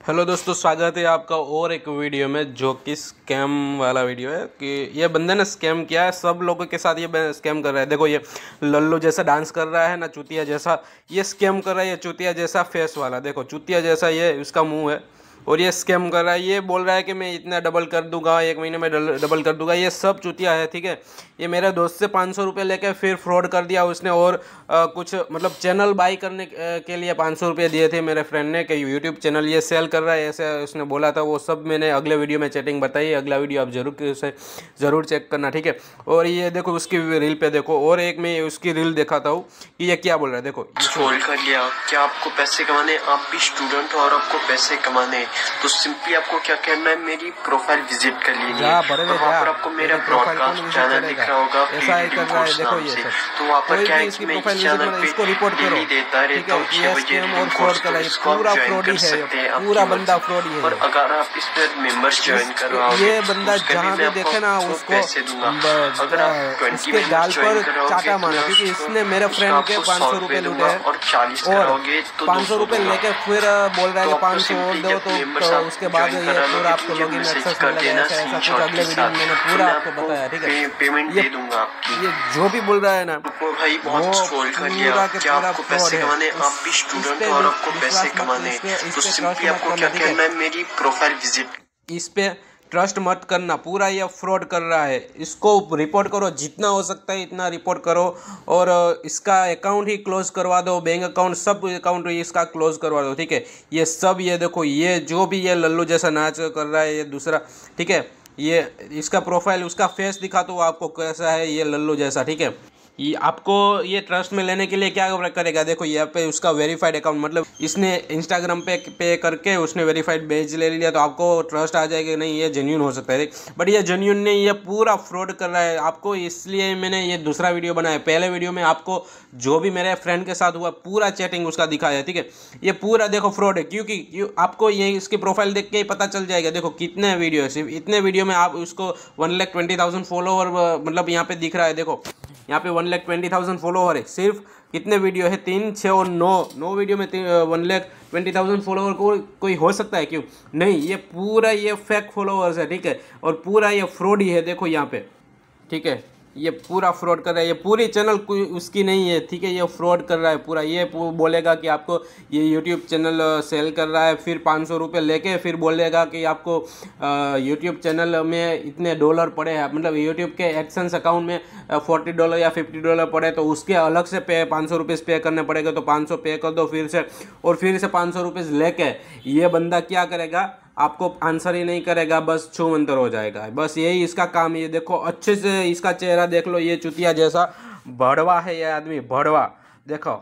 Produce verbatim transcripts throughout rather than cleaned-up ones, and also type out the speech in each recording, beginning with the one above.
Hello दोस्तों, स्वागत है आपका और एक वीडियो में, जो कि स्कैम वाला वीडियो है। कि ये बंदे ने स्कैम किया है, सब लोगों के साथ ये स्कैम कर रहा है। देखो, ये लल्लू जैसा डांस कर रहा है ना, चूतिया जैसा ये स्कैम कर रहा है। ये चूतिया जैसा फेस वाला, देखो चूतिया जैसा ये उसका मुंह है, और ये स्कैम कर रहा है। ये बोल रहा है कि मैं इतना डबल कर दूंगा, एक महीने में डबल कर दूंगा। ये सब चूतिया है, ठीक है। ये मेरे दोस्त से पाँच सौ रुपये लेके फिर फ्रॉड कर दिया उसने, और आ, कुछ मतलब चैनल बाई करने के लिए पाँच सौ रुपये दिए थे मेरे फ्रेंड ने कि यूट्यूब चैनल ये सेल कर रहा है, ऐसे उसने बोला था। वो सब मैंने अगले वीडियो में चैटिंग बताई, अगला वीडियो आप जरूर से ज़रूर चेक करना, ठीक है। और ये देखो उसकी रील पे देखो, और एक मैं उसकी रील दिखाता हूँ कि ये क्या बोल रहा है। देखो, स्क्रॉल कर लिया। क्या आपको पैसे कमाने, आप भी स्टूडेंट हो और आपको पैसे कमाने, तो सिंपली आपको क्या करना है, मेरी प्रोफाइल विजिट कर लीजिए। वहाँ पर आपको मेरा ब्रॉडकास्ट चैनल दिख रहा होगा, ऐसा ही कर रहा है। देखो ये सब, तो वहाँ पर क्या है, इसकी प्रोफाइल विजिट मतलब इसको रिपोर्ट करो, देता रहता हूँ छह बजे और फ्रॉड कर रहा है। पूरा फ्रॉड ही है, पूरा बंदा फ्रॉड ही है। और अगर आप इस पर मेंबर्स ज्वाइन करवाओगे, ये बंदा जहाँ भी देखे ना उसको पैसे दूंगा। अगर आप ट्वेंटी उसके गाल पर चाटा मारा, क्योंकि इसने मेरे फ्रेंड के पाँच सौ रुपये लूटे हैं, और चालीस और पाँच सौ रुपये लेके फिर बोल रहा है कि पाँच सौ और दो, तो उसके बाद ये पूरा आपको लॉगिन एक्सेस मिलेगा, ऐसा ऐसा कुछ अगले वीडियो में मैंने पूरा आपको बताया, ठीक है। पेमेंट दे दूंगा आपकी। ये जो भी बोल रहा है ना, भाई बहुत स्क्रॉल कर लिया। क्या आपको पैसे कमाने, आप भी स्टूडेंट हो और आपको पैसे कमाने, तो सिंपली आपको क्या करना है, मेरी प्रोफाइल विजिट। इस पे ट्रस्ट मत करना, पूरा ये फ्रॉड कर रहा है। इसको रिपोर्ट करो, जितना हो सकता है इतना रिपोर्ट करो, और इसका अकाउंट ही क्लोज करवा दो, बैंक अकाउंट सब अकाउंट इसका क्लोज करवा दो, ठीक है। ये सब, ये देखो, ये जो भी ये लल्लू जैसा नाच कर रहा है, ये दूसरा, ठीक है। ये इसका प्रोफाइल, उसका फेस दिखा तो आपको कैसा है ये लल्लू जैसा, ठीक है। ये आपको ये ट्रस्ट में लेने के लिए क्या करेगा, देखो यहाँ पे उसका वेरीफाइड अकाउंट, मतलब इसने इंस्टाग्राम पे पे करके उसने वेरीफाइड पेज ले लिया, तो आपको ट्रस्ट आ जाएगा, नहीं ये जेन्यून हो सकता है। बट ये जेन्यून नहीं, ये पूरा फ्रॉड कर रहा है आपको। इसलिए मैंने ये दूसरा वीडियो बनाया। पहले वीडियो में आपको जो भी मेरे फ्रेंड के साथ हुआ पूरा चैटिंग उसका दिखाया, ठीक है। ये पूरा देखो फ्रॉड है, क्योंकि क्यों आपको ये इसकी प्रोफाइल देख के ही पता चल जाएगा। देखो कितने वीडियो है, सिर्फ इतने वीडियो में आप उसको one lakh twenty thousand follower मतलब यहाँ पे दिख रहा है। देखो यहाँ पे one lakh twenty thousand follower है, सिर्फ कितने वीडियो है, तीन छः और नौ नौ वीडियो में one lakh twenty thousand follower को कोई हो सकता है, क्यों नहीं। ये पूरा ये फेक फॉलोअर्स है, ठीक है, और पूरा ये फ्रॉड ही है। देखो यहाँ पे, ठीक है, ये पूरा फ्रॉड कर रहा है। ये पूरी चैनल कोई उसकी नहीं है, ठीक है, ये फ्रॉड कर रहा है पूरा। ये बोलेगा कि आपको ये यूट्यूब चैनल सेल कर रहा है, फिर पाँच सौ रुपये लेके फिर बोलेगा कि आपको यूट्यूब चैनल में इतने डॉलर पड़े हैं, मतलब यूट्यूब के एडसेंस अकाउंट में फोर्टी डॉलर या फिफ्टी डॉलर पड़े, तो उसके अलग से पे पाँच सौ रुपये पे करने पड़ेगा, तो पाँच सौ पे कर दो फिर से, और फिर से पाँच सौ रुपये लेके ये बंदा क्या करेगा, आपको आंसर ही नहीं करेगा, बस छू मंतर हो जाएगा। बस यही इसका काम। ये देखो अच्छे से इसका चेहरा देख लो, ये चुतिया जैसा भड़वा है ये आदमी, भड़वा। देखो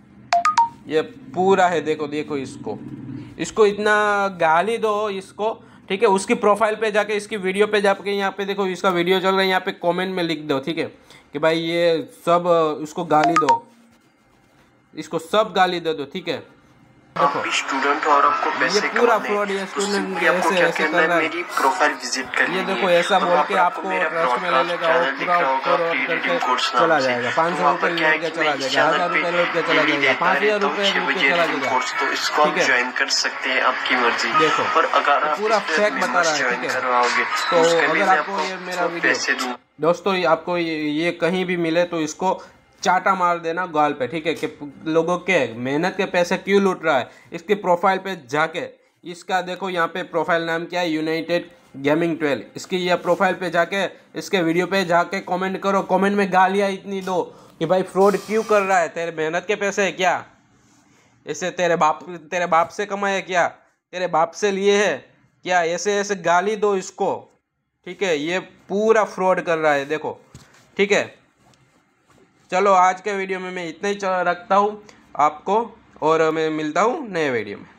ये पूरा है, देखो देखो इसको इसको इतना गाली दो इसको, ठीक है। उसकी प्रोफाइल पे जाके, इसकी वीडियो पे जाके, यहाँ पे देखो इसका वीडियो चल रहा है, यहाँ पे कमेंट में लिख दो, ठीक है, कि भाई ये सब उसको गाली दो, इसको सब गाली दे दो, ठीक है। आप भी स्टूडेंट हो और आपको पैसे ये पूरा फ्रॉड है, स्टूडेंट ऐसे ऐसे कर रहा है। मेरी प्रोफाइल विजिट कर ये देखो ऐसा बोल के आपको ट्रस्ट में ले लेगा, और पूरा फ्रॉड करके चला जाएगा। पाँच सौ रुपये लेके चला जाएगा, हज़ार रुपये लेके चला जाएगा, पाँच हज़ार रुपये लेके चला जाएगा, तो इसको आप ज्वाइन कर सकते हैं, आपकी मर्जी। देखो और अगर आप पूरा फेक बता रहा है, ठीक है। तो अगर आपको ये मेरा वीडियो दोस्तों आपको ये कहीं भी मिले तो इसको चाटा मार देना गाल पे, ठीक है, कि लोगों के मेहनत के पैसे क्यों लूट रहा है। इसकी प्रोफाइल पे जाके, इसका देखो यहाँ पे प्रोफाइल नाम क्या है, यूनाइटेड गेमिंग ट्वेल्व। इसकी ये प्रोफाइल पे जाके, इसके वीडियो पे जाके कमेंट करो, कमेंट में गालियाँ इतनी दो कि भाई फ्रॉड क्यों कर रहा है, तेरे मेहनत के पैसे है क्या, ऐसे तेरे बाप तेरे बाप से कमाए क्या, तेरे बाप से लिए है क्या, ऐसे ऐसे गाली दो इसको, ठीक है। ये पूरा फ्रॉड कर रहा है, देखो, ठीक है। चलो आज के वीडियो में मैं इतना ही रखता हूँ आपको, और मैं मिलता हूँ नए वीडियो में।